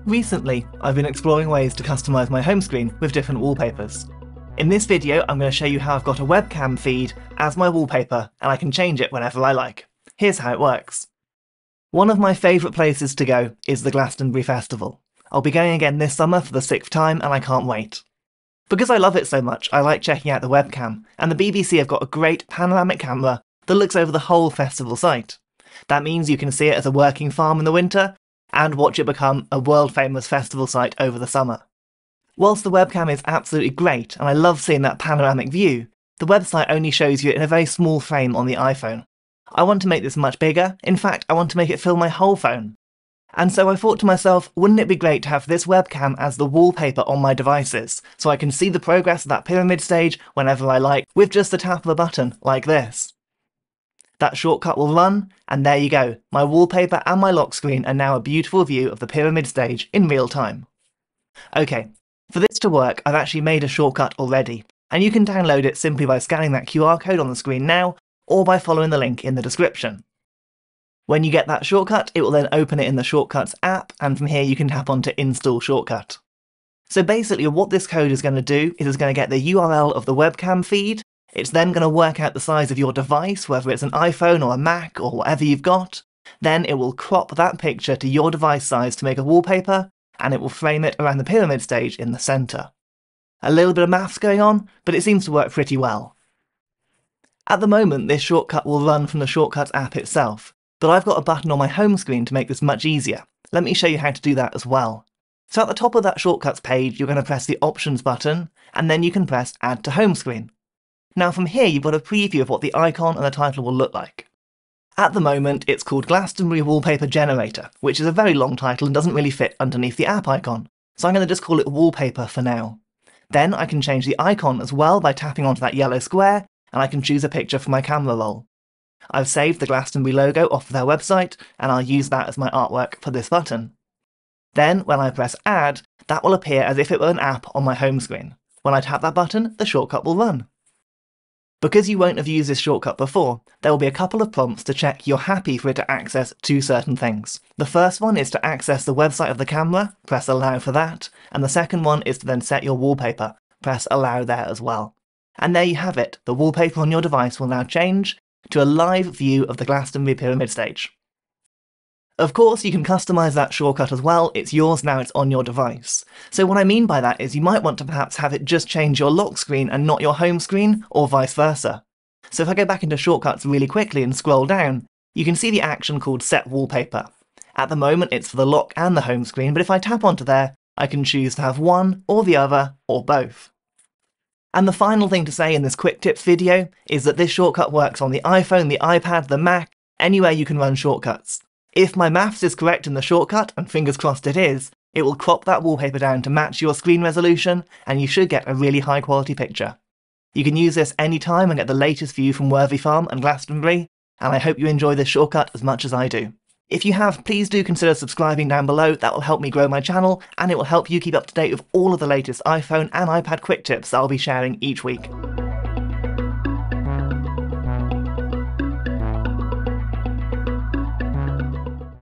Recently, I've been exploring ways to customise my home screen with different wallpapers. In this video, I'm going to show you how I've got a webcam feed as my wallpaper, and I can change it whenever I like. Here's how it works. One of my favourite places to go is the Glastonbury Festival. I'll be going again this summer for the 6th time, and I can't wait. Because I love it so much, I like checking out the webcam, and the BBC have got a great panoramic camera that looks over the whole festival site. That means you can see it as a working farm in the winter, and watch it become a world-famous festival site over the summer. Whilst the webcam is absolutely great, and I love seeing that panoramic view, the website only shows you it in a very small frame on the iPhone. I want to make this much bigger. In fact, I want to make it fill my whole phone. And so I thought to myself, wouldn't it be great to have this webcam as the wallpaper on my devices, so I can see the progress of that pyramid stage whenever I like, with just the tap of a button, like this. That shortcut will run, and there you go. My wallpaper and my lock screen are now a beautiful view of the pyramid stage in real time. Okay, for this to work, I've actually made a shortcut already, and you can download it simply by scanning that QR code on the screen now, or by following the link in the description. When you get that shortcut, it will then open it in the Shortcuts app, and from here you can tap on to Install Shortcut. So basically what this code is going to do is it's going to get the URL of the webcam feed. It's then going to work out the size of your device, whether it's an iPhone or a Mac or whatever you've got. Then it will crop that picture to your device size to make a wallpaper, and it will frame it around the pyramid stage in the centre. A little bit of maths going on, but it seems to work pretty well. At the moment, this shortcut will run from the Shortcuts app itself, but I've got a button on my home screen to make this much easier. Let me show you how to do that as well. So at the top of that Shortcuts page, you're going to press the Options button, and then you can press Add to Home Screen. Now from here you've got a preview of what the icon and the title will look like. At the moment it's called Glastonbury Wallpaper Generator, which is a very long title and doesn't really fit underneath the app icon, so I'm going to just call it Wallpaper for now. Then I can change the icon as well by tapping onto that yellow square, and I can choose a picture for my camera roll. I've saved the Glastonbury logo off their website, and I'll use that as my artwork for this button. Then when I press Add, that will appear as if it were an app on my home screen. When I tap that button, the shortcut will run. Because you won't have used this shortcut before, there will be a couple of prompts to check you're happy for it to access two certain things. The first one is to access the website of the camera, press Allow for that, and the second one is to then set your wallpaper, press Allow there as well. And there you have it, the wallpaper on your device will now change to a live view of the Glastonbury Pyramid stage. Of course, you can customise that shortcut as well. It's yours now, it's on your device. So what I mean by that is you might want to perhaps have it just change your lock screen and not your home screen, or vice versa. So if I go back into Shortcuts really quickly and scroll down, you can see the action called Set Wallpaper. At the moment it's for the lock and the home screen, but if I tap onto there, I can choose to have one, or the other, or both. And the final thing to say in this quick tips video is that this shortcut works on the iPhone, the iPad, the Mac, anywhere you can run shortcuts. If my maths is correct in the shortcut, and fingers crossed it is, it will crop that wallpaper down to match your screen resolution, and you should get a really high quality picture. You can use this anytime and get the latest view from Worthy Farm and Glastonbury, and I hope you enjoy this shortcut as much as I do. If you have, please do consider subscribing down below. That will help me grow my channel, and it will help you keep up to date with all of the latest iPhone and iPad quick tips that I'll be sharing each week.